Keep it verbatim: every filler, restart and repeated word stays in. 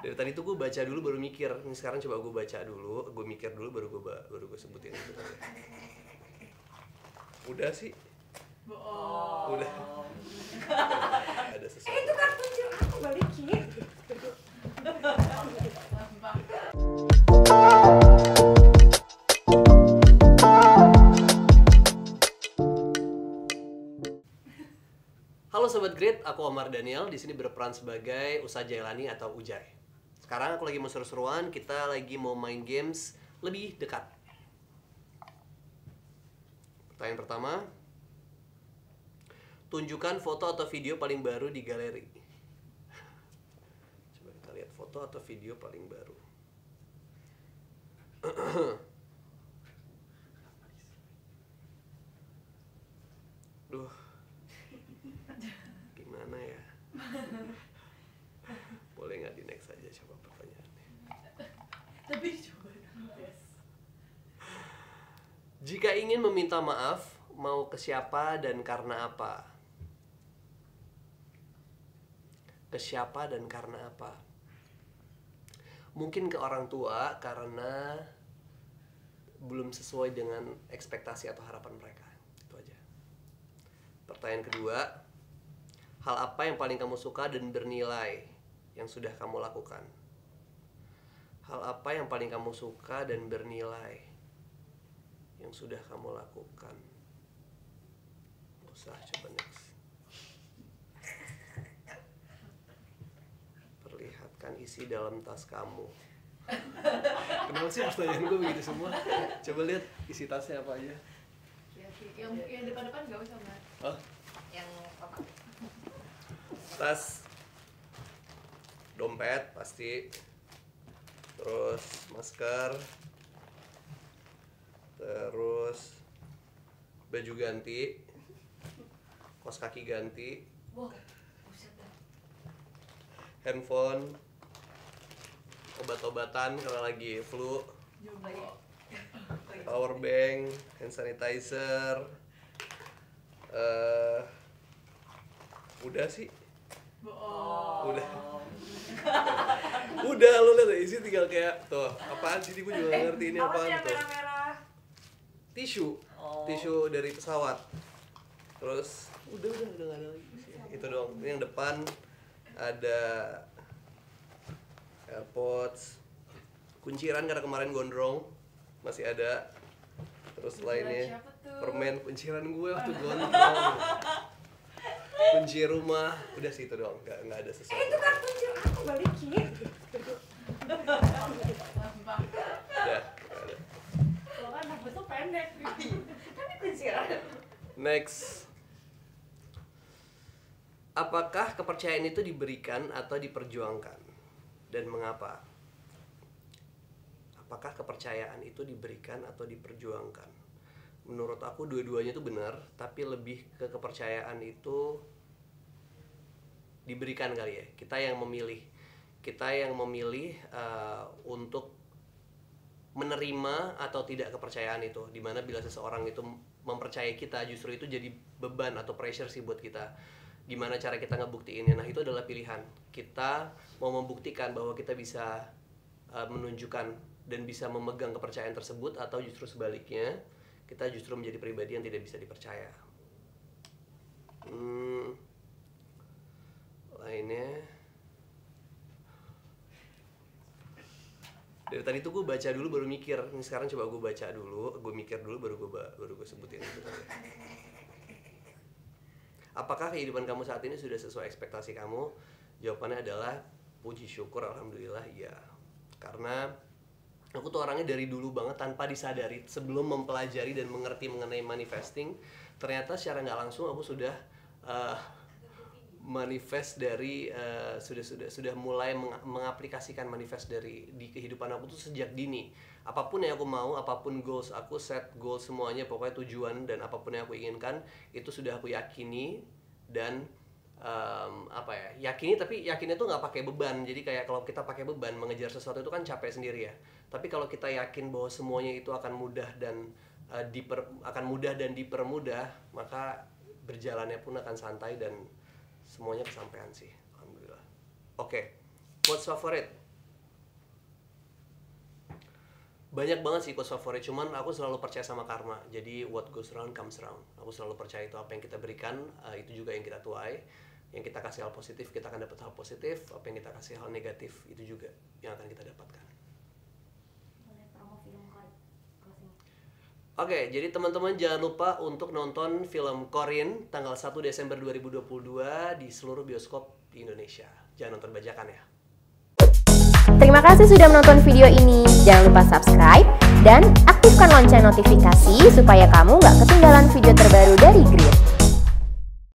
Dari tadi tuh gue baca dulu baru mikir. Ini sekarang coba gue baca dulu, gue mikir dulu baru gue baru gue sebutin itu. Udah sih. Bohong. Udah. Ada sesuatu. Eh itu kartu kecil aku balikin. Halo Sobat Grit, aku Omar Daniel. Di sini berperan sebagai Usa Jailani atau Ujai. Sekarang aku lagi mau seru-seruan, kita lagi mau main games lebih dekat. Pertanyaan pertama, tunjukkan foto atau video paling baru di galeri. Coba kita lihat foto atau video paling baru. Duh, gimana ya? Boleh nggak di next aja coba pertanyaannya. Tapi coba yes. Jika ingin meminta maaf, mau ke siapa dan karena apa? Ke siapa dan karena apa? Mungkin ke orang tua karena belum sesuai dengan ekspektasi atau harapan mereka. Itu aja. Pertanyaan kedua, hal apa yang paling kamu suka dan bernilai yang sudah kamu lakukan? Hal apa yang paling kamu suka dan bernilai yang sudah kamu lakukan? Nggak usah, coba next. Perlihatkan isi dalam tas kamu. Kenapa sih pertanyaan gue begitu semua? Coba lihat isi tasnya apa aja. Yang yang depan-depan nggak usah Mbak. Oh, Yang apa? tas, dompet pasti, terus masker, terus baju ganti, kaos kaki ganti, Wow, buset dah. handphone, obat-obatan karena lagi flu, Jumlahnya. power bank, hand sanitizer, eh udah sih. Bohong. Udah. Udah, lu lihat isi tinggal kayak tuh, apaan sih, gue juga gak ngerti ini Apa sih apaan yang tuh. merah-merah? Tisu, Oh. tisu dari pesawat. Terus udah udah udah gak ada lagi sih. Itu doang. Ini yang depan ada AirPods, kunciran karena kemarin gondrong masih ada. Terus Kunciran lainnya siapa tuh? permen kunciran gue waktu gondrong. Kunci rumah, udah sih itu doang, nggak nggak ada sesuatu. Eh itu kartu kecil aku balikin. Udah, nggak ada. Lo kan aku tuh pendek. Tapi kunciran. Next. Apakah kepercayaan itu diberikan atau diperjuangkan? Dan mengapa? Apakah kepercayaan itu diberikan atau diperjuangkan? Menurut aku dua-duanya itu benar, tapi lebih ke kepercayaan itu diberikan kali ya. Kita yang memilih. Kita yang memilih uh, untuk menerima atau tidak kepercayaan itu. Dimana bila seseorang itu mempercayai kita, justru itu jadi beban atau pressure sih buat kita. Gimana cara kita ngebuktiinnya? Nah itu adalah pilihan. Kita mau membuktikan bahwa kita bisa uh, menunjukkan dan bisa memegang kepercayaan tersebut, atau justru sebaliknya, kita justru menjadi pribadi yang tidak bisa dipercaya. Hmm, lainnya, dari tadi tuh gue baca dulu baru mikir. Ini sekarang coba gue baca dulu, gue mikir dulu baru gue baru gue sebutin itu. Apakah kehidupan kamu saat ini sudah sesuai ekspektasi kamu? Jawabannya adalah puji syukur, alhamdulillah iya. Karena aku tuh orangnya dari dulu banget tanpa disadari, sebelum mempelajari dan mengerti mengenai manifesting, ternyata secara nggak langsung aku sudah uh, manifest dari uh, sudah sudah sudah mulai meng mengaplikasikan manifest dari di kehidupan aku tuh sejak dini. Apapun yang aku mau, apapun goals aku, set goals semuanya, pokoknya tujuan dan apapun yang aku inginkan itu sudah aku yakini dan Um, apa ya, yakini, tapi yakinnya tuh nggak pakai beban. Jadi kayak kalau kita pakai beban mengejar sesuatu itu kan capek sendiri ya. Tapi kalau kita yakin bahwa semuanya itu akan mudah dan uh, diper, akan mudah dan dipermudah, maka berjalannya pun akan santai dan semuanya kesampaian sih, alhamdulillah. Oke, okay. Quotes favorit Banyak banget sih quotes favorit, cuman aku selalu percaya sama karma. Jadi what goes around comes around. Aku selalu percaya itu apa yang kita berikan, uh, itu juga yang kita tuai. Yang kita kasih hal positif, kita akan dapat hal positif. Apa yang kita kasih hal negatif, itu juga yang akan kita dapatkan. Boleh promo film Koi closing. Oke, jadi teman-teman jangan lupa untuk nonton film Corin tanggal satu Desember dua ribu dua puluh dua di seluruh bioskop di Indonesia. Jangan nonton bajakan ya. Terima kasih sudah menonton video ini. Jangan lupa subscribe dan aktifkan lonceng notifikasi supaya kamu nggak ketinggalan video terbaru dari Grid.